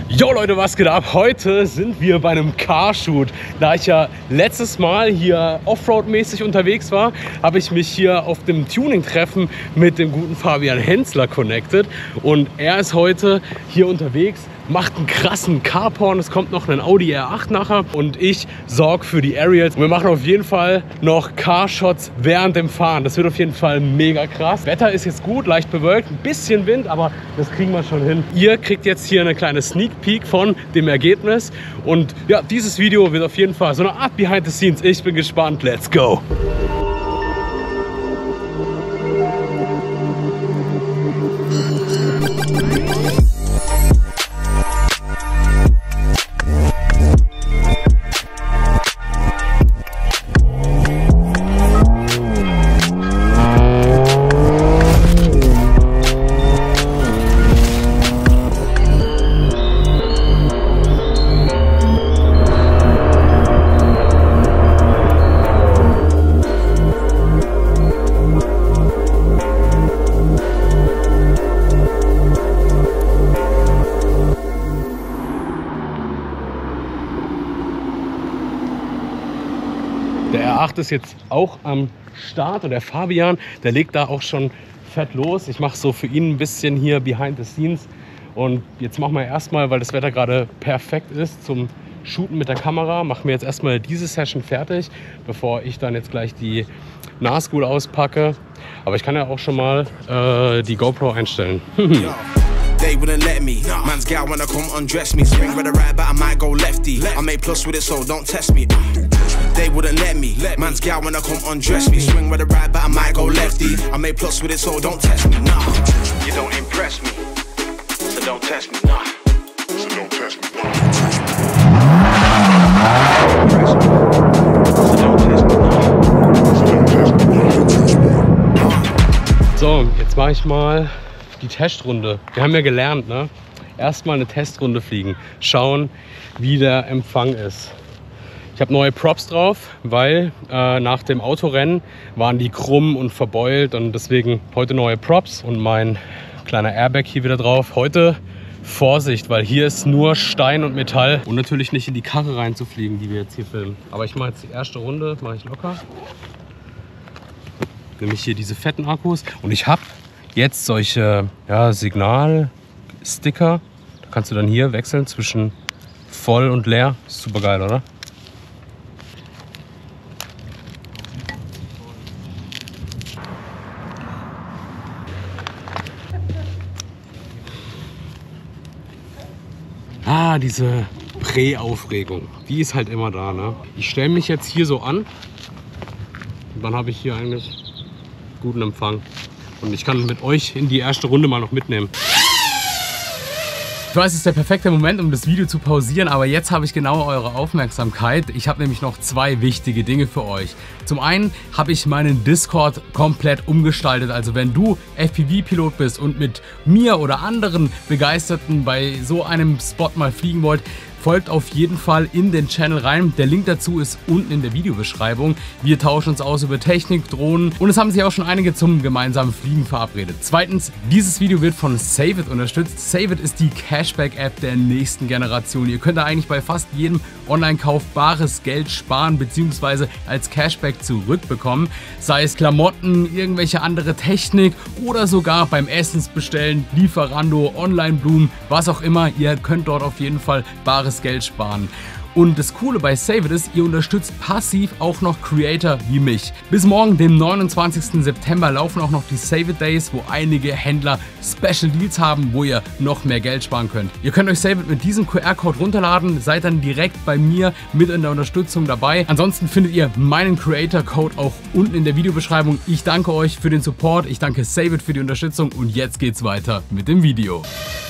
Jo Leute, was geht ab? Heute sind wir bei einem Carshoot. Da ich ja letztes Mal hier Offroad-mäßig unterwegs war, habe ich mich hier auf dem Tuning-Treffen mit dem guten Fabian Hensler connected. Und er ist heute hier unterwegs, macht einen krassen Carporn. Es kommt noch ein Audi R8 nachher und ich sorge für die Aerials. Und wir machen auf jeden Fall noch Carshots während dem Fahren. Das wird auf jeden Fall mega krass. Wetter ist jetzt gut, leicht bewölkt, ein bisschen Wind, aber das kriegen wir schon hin. Ihr kriegt jetzt hier eine kleine Sneak Peek von dem Ergebnis. Und ja, dieses Video wird auf jeden Fall so eine Art Behind the Scenes. Ich bin gespannt. Let's go! Der R8 ist jetzt auch am Start und der Fabian, der legt da auch schon fett los. Ich mache so für ihn ein bisschen hier Behind the Scenes. Und jetzt machen wir erstmal, weil das Wetter gerade perfekt ist, zum Shooten mit der Kamera, machen wir jetzt erstmal diese Session fertig, bevor ich dann jetzt gleich die Nahschool auspacke. Aber ich kann ja auch schon mal die GoPro einstellen. They wouldn't let me. Man's gal wanna come undress me. Swing with a right, but I might go lefty. I make plus with it, so don't test me. They wouldn't let me. Man's gal wanna come undress me. Swing with a right, but I might go lefty. I make plus with it, so don't test me. Nah, you don't impress me, so don't test me. Nah, so don't test me. So, jetzt mache ich mal die Testrunde. Wir haben ja gelernt, ne? Erstmal eine Testrunde fliegen, schauen, wie der Empfang ist. Ich habe neue Props drauf, weil nach dem Autorennen waren die krumm und verbeult und deswegen heute neue Props und mein kleiner Airbag hier wieder drauf. Heute Vorsicht, weil hier ist nur Stein und Metall und natürlich nicht in die Karre reinzufliegen, die wir jetzt hier filmen. Aber ich mache jetzt die erste Runde, mache ich locker. Nämlich hier diese fetten Akkus und ich habe jetzt solche Signalsticker. Da kannst du dann hier wechseln zwischen voll und leer. Ist super geil, oder? Diese Prä-Aufregung, die ist halt immer da, ne? Ich stelle mich jetzt hier so an und dann habe ich hier eigentlich guten Empfang. Und ich kann mit euch in die erste Runde mal noch mitnehmen. Ich weiß, es ist der perfekte Moment, um das Video zu pausieren, aber jetzt habe ich genau eure Aufmerksamkeit. Ich habe nämlich noch zwei wichtige Dinge für euch. Zum einen habe ich meinen Discord komplett umgestaltet. Also wenn du FPV-Pilot bist und mit mir oder anderen Begeisterten bei so einem Spot mal fliegen wollt, folgt auf jeden Fall in den Channel rein. Der Link dazu ist unten in der Videobeschreibung. Wir tauschen uns aus über Technik, Drohnen und es haben sich auch schon einige zum gemeinsamen Fliegen verabredet. Zweitens, dieses Video wird von Saveit unterstützt. Saveit ist die Cashback-App der nächsten Generation. Ihr könnt da eigentlich bei fast jedem Online-Kauf bares Geld sparen bzw. als Cashback zurückbekommen. Sei es Klamotten, irgendwelche andere Technik oder sogar beim Essensbestellen, Lieferando, Online-Blumen, was auch immer. Ihr könnt dort auf jeden Fall bares Geld sparen. Und das Coole bei Saveit ist, ihr unterstützt passiv auch noch Creator wie mich. Bis morgen, dem 29. September, laufen auch noch die Saveit Days, wo einige Händler Special Deals haben, wo ihr noch mehr Geld sparen könnt. Ihr könnt euch Saveit mit diesem QR-Code runterladen, seid dann direkt bei mir mit in der Unterstützung dabei. Ansonsten findet ihr meinen Creator-Code auch unten in der Videobeschreibung. Ich danke euch für den Support, ich danke Saveit für die Unterstützung und jetzt geht's weiter mit dem Video.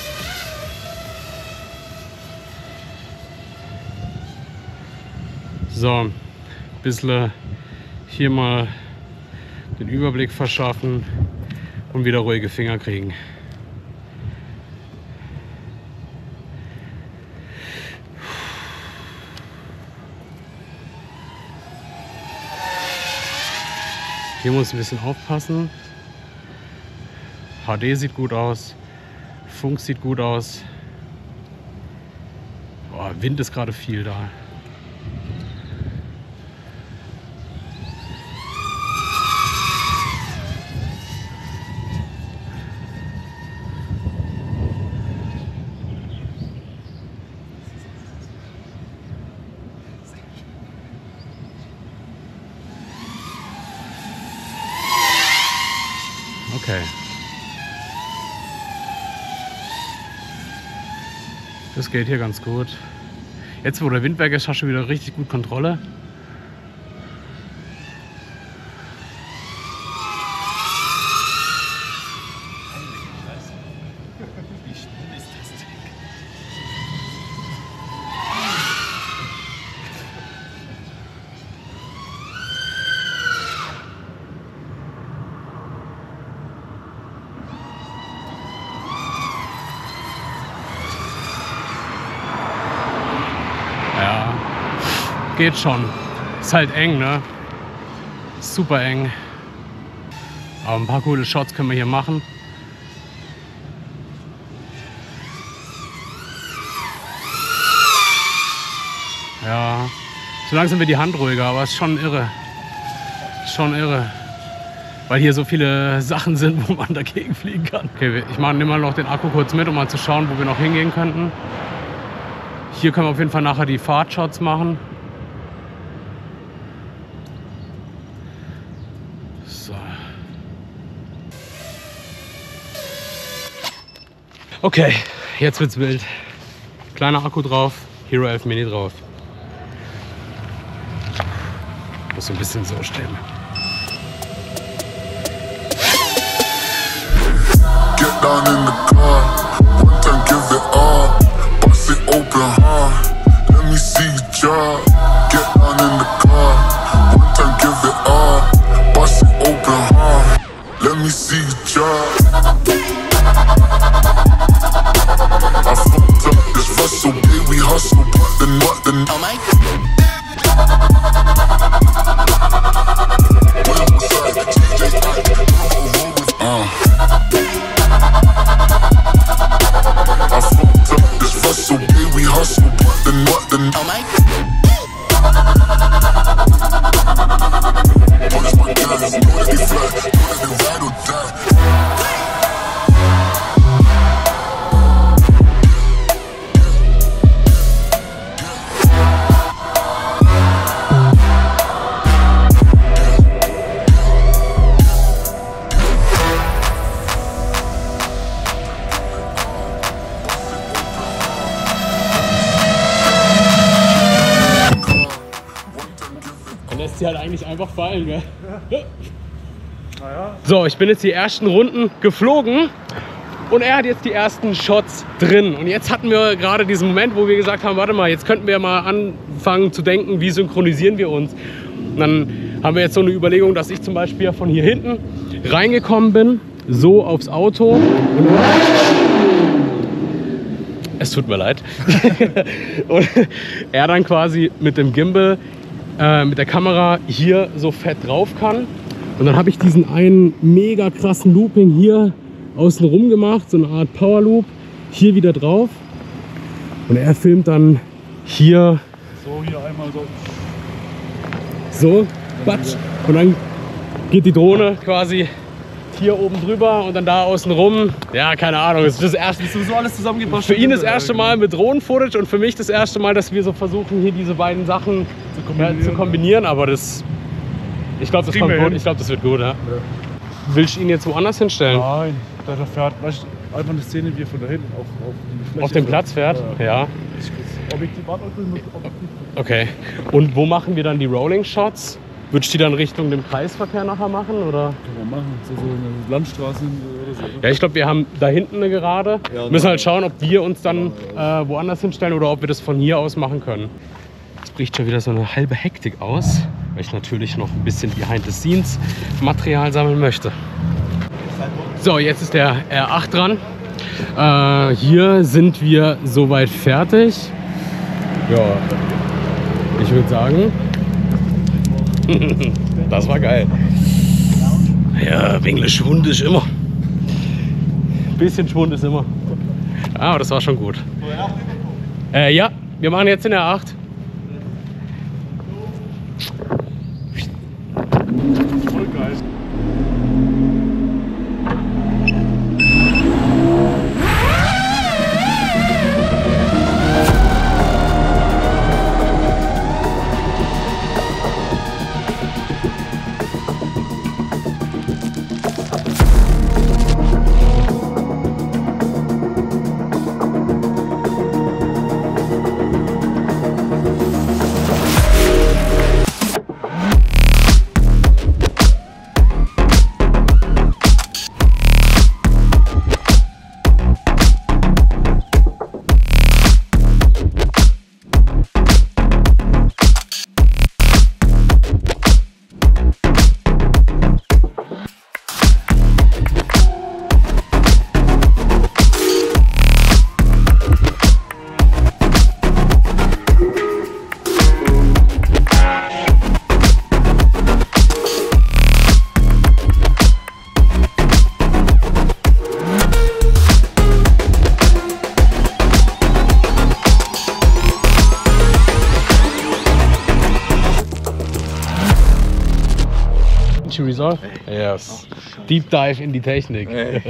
So, ein bisschen hier mal den Überblick verschaffen und wieder ruhige Finger kriegen. Hier muss ein bisschen aufpassen. HD sieht gut aus, Funk sieht gut aus. Wind ist gerade viel da. Okay. Das geht hier ganz gut. Jetzt, wo der Wind weg ist, hast du wieder richtig gut Kontrolle. Wie schnell ist das Ding? Ja, geht schon. Ist halt eng, ne? Super eng. Aber ein paar coole Shots können wir hier machen. Ja, so langsam wird die Hand ruhiger, aber es ist schon irre. Schon irre. Weil hier so viele Sachen sind, wo man dagegen fliegen kann. Okay, ich nehme mal noch den Akku kurz mit, um mal zu schauen, wo wir noch hingehen könnten. Hier können wir auf jeden Fall nachher die Fahrtshots machen. So. Okay, jetzt wird's wild. Kleiner Akku drauf, Hero 11 Mini drauf. Muss ein bisschen so stehen. Get down in the car, one time give it all. Bust it open hard, let me see you drop. Get down in the car, one time give it all. Bust it open hard, let me see you drop. I fucked up this Russell, baby, we hustle, but the Oh my I fucked up this Russell, baby, we hustle, but the Oh my What is my guys, know that they fly, know that they ride or die. Lässt sie halt eigentlich einfach fallen, gell? So, ich bin jetzt die ersten Runden geflogen und er hat jetzt die ersten Shots drin. Und jetzt hatten wir gerade diesen Moment, wo wir gesagt haben, warte mal, jetzt könnten wir mal anfangen zu denken, wie synchronisieren wir uns. Und dann haben wir jetzt so eine Überlegung, dass ich zum Beispiel von hier hinten reingekommen bin, so aufs Auto. Und es tut mir leid. Und er dann quasi mit dem Gimbal, mit der Kamera hier so fett drauf kann. Und dann habe ich diesen einen mega krassen Looping hier außen rum gemacht, so eine Art Power Loop, hier wieder drauf. Und er filmt dann hier So, hier einmal so. so, batsch. Und dann geht die Drohne quasi hier oben drüber und dann da außen rum. Ja, keine Ahnung, es ist das erste. Das ist so alles zusammengebracht. Für ihn das erste Mal mit Drohnen-Footage und für mich das erste Mal, dass wir so versuchen, hier diese beiden Sachen zu kombinieren. Aber das, ich glaube, das kommt gut. Ich glaube, das wird gut. Ja. Willst du ihn jetzt woanders hinstellen? Nein, da fährt weißt, du, einfach eine Szene, wie er von da hinten auf die Fläche Auf den Platz fährt? Ja. Objektiv anordnen mit Objektiv. Okay. Und wo machen wir dann die Rolling Shots? Würdest du die dann Richtung dem Kreisverkehr nachher machen? Oder? Kann man machen, so eine Landstraße oder so. Ja, ich glaube, wir haben da hinten eine Gerade. Ja, müssen halt schauen, ob wir uns dann woanders hinstellen oder ob wir das von hier aus machen können. Jetzt bricht schon wieder so eine halbe Hektik aus, weil ich natürlich noch ein bisschen Behind-the-Scenes-Material sammeln möchte. So, jetzt ist der R8 dran. Hier sind wir soweit fertig. Ja, ich würde sagen, das war geil. Ja, ein bisschen Schwund ist immer. Ein bisschen Schwund ist immer. Ah, aber das war schon gut. Ja, wir machen jetzt den R8. Voll geil. Resolve? Yes. Deep Dive in die Technik.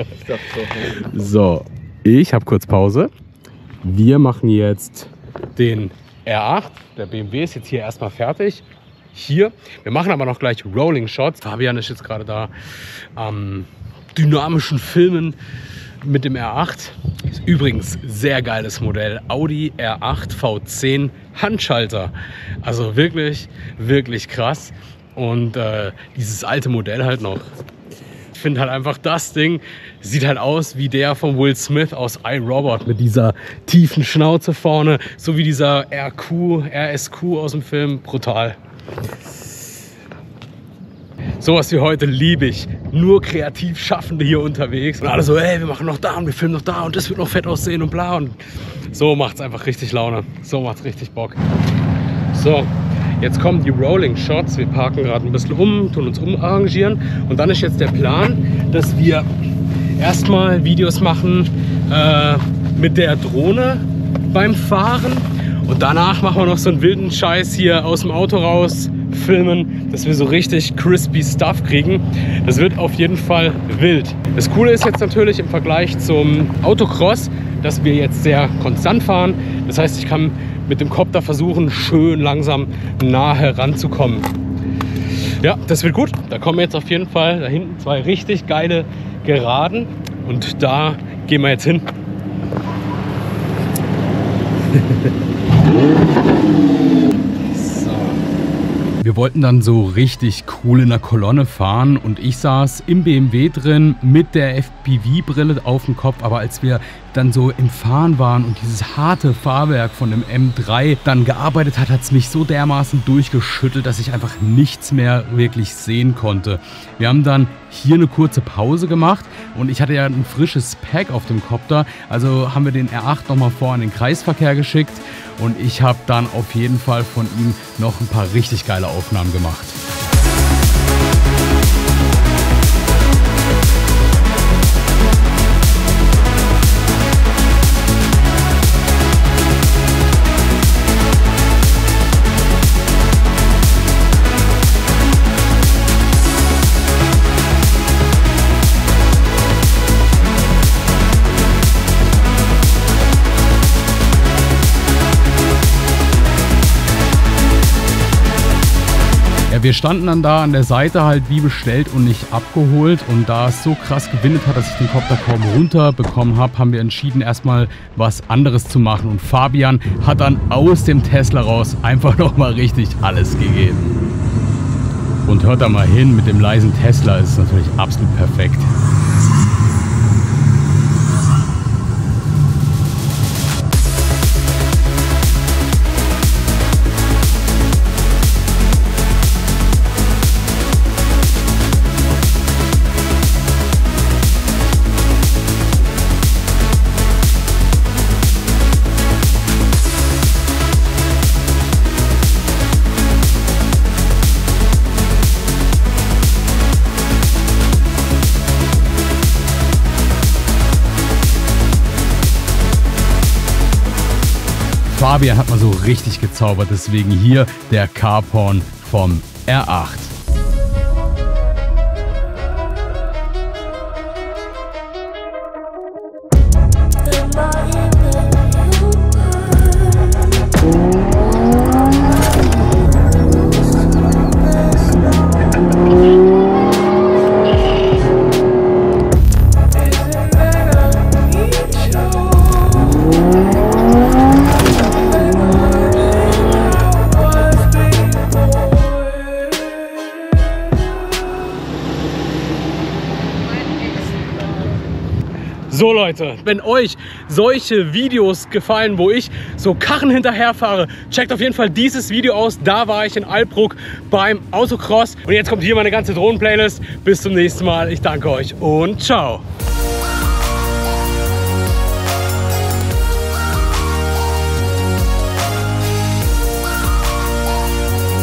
So, ich habe kurz Pause. Wir machen jetzt den R8. Der BMW ist jetzt hier erstmal fertig. Hier. Wir machen aber noch gleich Rolling Shots. Fabian ist jetzt gerade da am dynamischen Filmen mit dem R8. Ist übrigens sehr geiles Modell. Audi R8 V10 Handschalter. Also wirklich, wirklich krass. Und dieses alte Modell halt noch. Ich finde halt einfach, das Ding sieht halt aus wie der von Will Smith aus iRobot mit dieser tiefen Schnauze vorne, so wie dieser RSQ aus dem Film. Brutal. Sowas wie heute liebe ich. Nur kreativ Schaffende hier unterwegs. Und alle so, ey, wir machen noch da und wir filmen noch da und das wird noch fett aussehen und bla. Und so macht es einfach richtig Laune. So macht es richtig Bock. So. Jetzt kommen die Rolling Shots. Wir parken gerade ein bisschen um, tun uns umarrangieren. Und dann ist jetzt der Plan, dass wir erstmal Videos machen mit der Drohne beim Fahren. Und danach machen wir noch so einen wilden Scheiß hier aus dem Auto raus, filmen, dass wir so richtig crispy Stuff kriegen. Das wird auf jeden Fall wild. Das Coole ist jetzt natürlich im Vergleich zum Autocross, dass wir jetzt sehr konstant fahren. Das heißt, ich kann mit dem Copter versuchen, schön langsam nah heranzukommen. Ja, das wird gut. Da kommen jetzt auf jeden Fall da hinten zwei richtig geile Geraden. Und da gehen wir jetzt hin. Wir wollten dann so richtig cool in der Kolonne fahren und ich saß im BMW drin mit der FPV-Brille auf dem Kopf, aber als wir dann so im Fahren waren und dieses harte Fahrwerk von dem M3 dann gearbeitet hat, hat es mich so dermaßen durchgeschüttelt, dass ich einfach nichts mehr wirklich sehen konnte. Wir haben dann hier eine kurze Pause gemacht und ich hatte ja ein frisches Pack auf dem Copter, also haben wir den R8 nochmal vor in den Kreisverkehr geschickt und ich habe dann auf jeden Fall von ihm noch ein paar richtig geile Aufnahmen gemacht. Wir standen dann da an der Seite halt wie bestellt und nicht abgeholt und da es so krass gewindet hat, dass ich den Copter kaum runterbekommen habe, haben wir entschieden erstmal was anderes zu machen und Fabian hat dann aus dem Tesla raus einfach nochmal richtig alles gegeben. Und hört da mal hin, mit dem leisen Tesla ist es natürlich absolut perfekt. Fabian hat mal so richtig gezaubert, deswegen hier der Carporn vom R8. So Leute, wenn euch solche Videos gefallen, wo ich so Karren hinterherfahre, checkt auf jeden Fall dieses Video aus. Da war ich in Alpbruck beim Autocross. Und jetzt kommt hier meine ganze Drohnen-Playlist. Bis zum nächsten Mal. Ich danke euch und ciao.